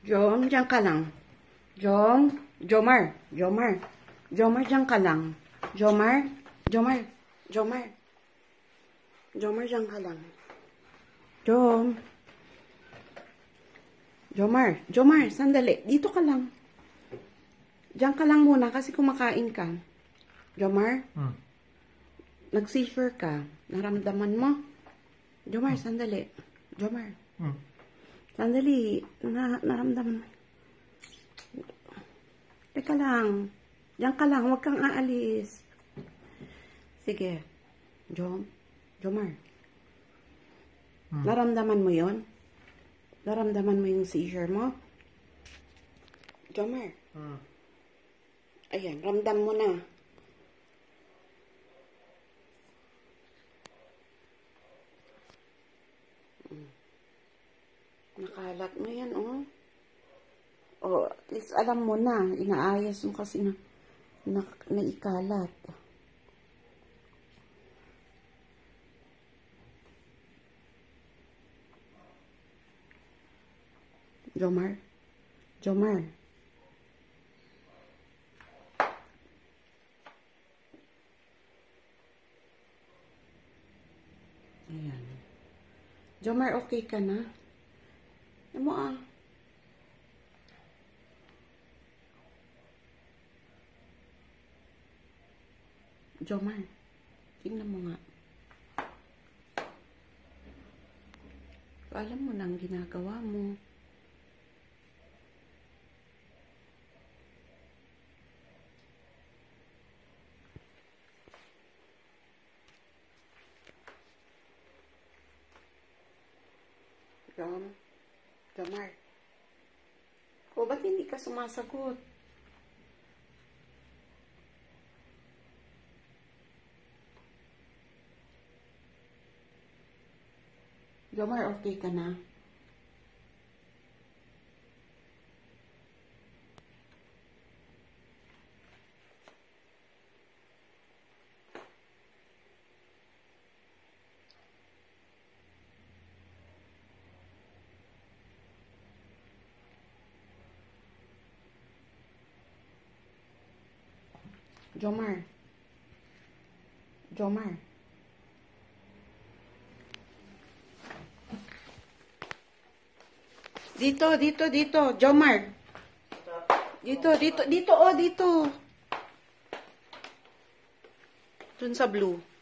Jom, diyan ka lang. Jom, Jomar, Jomar. Jomar, diyan ka lang. Jomar, Jomar, Jomar. Jomar, diyan ka lang. Jom. Jomar, Jomar, sandali. Dito ka lang. Diyan ka lang muna kasi kumakain ka. Jomar? Nag-seizure ka. Naramdaman mo? Jomar, sandali. Jomar. Sandali. Naramdaman mo. Teka lang. Diyan ka lang. Huwag kang aalis. Sige. Jomar. Naramdaman mo yon? Naramdaman mo yung seizure mo? Jomar. Ayan, ramdam mo na. Nakalat mo yan, oh. Oh, at least alam mo na. Inaayos mo kasi naikalat. Jomar? Jomar? Ayan. Jomar, okay ka na? Ano mo ah? Jomar, tingnan mo nga. Alam mo na ang ginagawa mo. Jomar. O, ba't hindi ka sumasagot? Jomar, okay ka na? Jomar. Jomar. Dito. Jomar. Dito. Oh, dito. Dun sa blue.